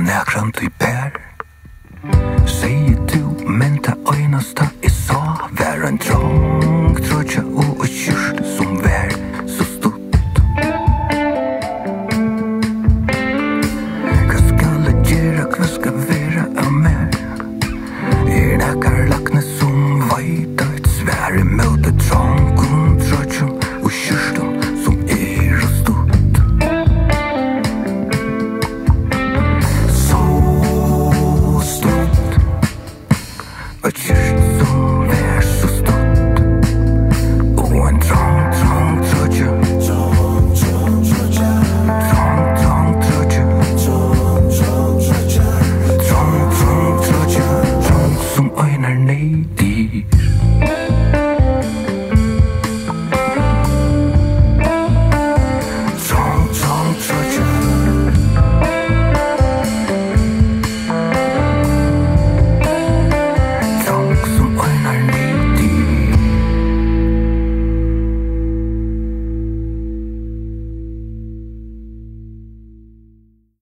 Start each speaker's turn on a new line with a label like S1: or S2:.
S1: näkrant i pær. Sier du, men ta øynasta I sa vær en trang, trøtja og kyrst som vær så stutt. Hva skal jeg gjøre, hva skal være av mer? Nekkar lakne som veit av et svær imot et trang, trøtja og kyrst som og stutt. Så stutt, og kyrst som vær så stutt, og en trang trøtja, trang trøtja, trang trøtja, som øynar ned i.